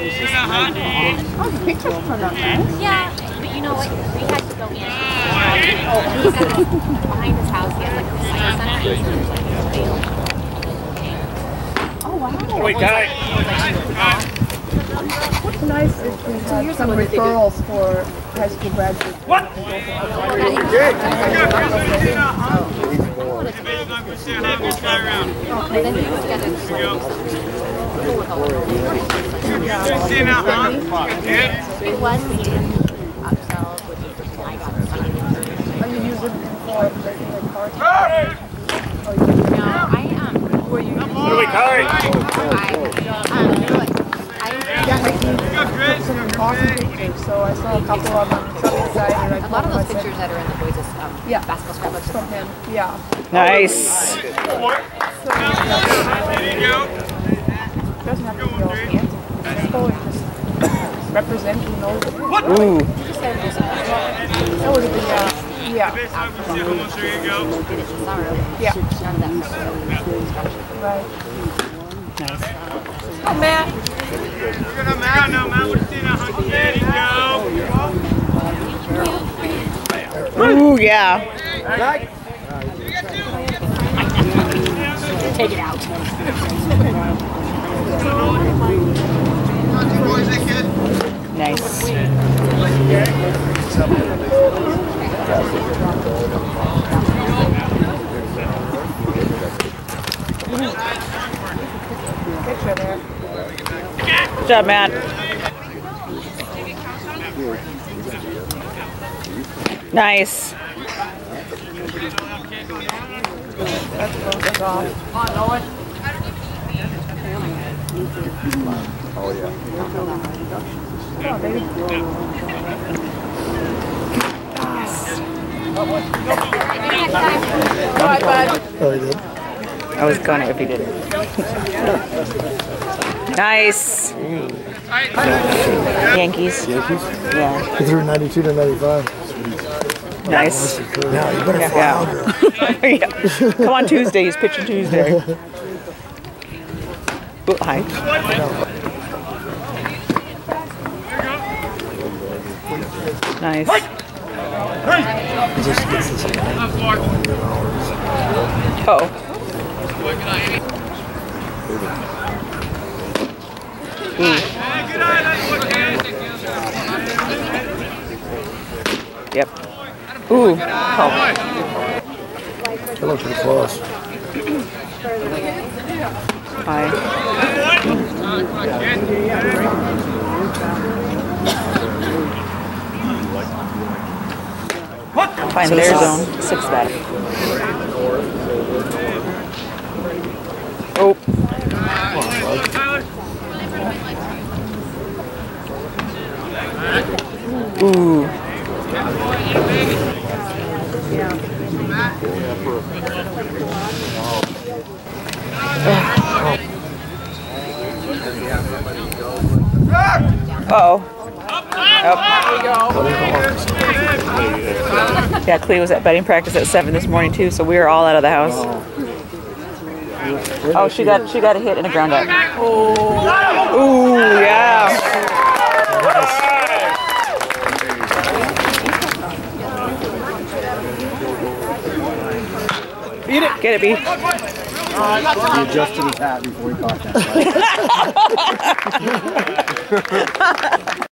Oh, the pictures turned out nice. Yeah, but you know what? We had to go in. He's got behind his house, he has like a science center. Oh, wow. Wait, guy. What's nice is we have some referrals for high school graduates. What? Are you using them for making a card? No, I Were you using some awesome pictures, so I saw a couple of them. So excited. a lot of those pictures that are in the boys' basketball scrapbooks from him. Yeah. Nice. Doesn't have to be all fancy. Just representing those. Ooh. That was a good job. Yeah. Yeah. Right. Nice. Oh, Matt. Ooh, yeah. Take it out. Nice. Picture there. Good job, Matt. Nice. That's close off. Oh, yeah. Come on, baby. All right, bud. Oh, he did? I was gonna if he didn't. Nice. Yankees. Yankees? Yeah. He threw 92 to 95. Nice. Now you better fly out here. Yeah. Come on Tuesday. He's pitching Tuesday. Ooh, hi. Nice. Oh. Yep. Ooh. Oh. That looks pretty close. Hi. Find their zone. 6 back. Oh. Ooh. Uh-oh. Yeah, Clea was at batting practice at 7 this morning too, so we were all out of the house. Oh, she got a hit and a ground out. Ooh, yeah. Beat it. Get it, B. He adjusted his hat before he caught that.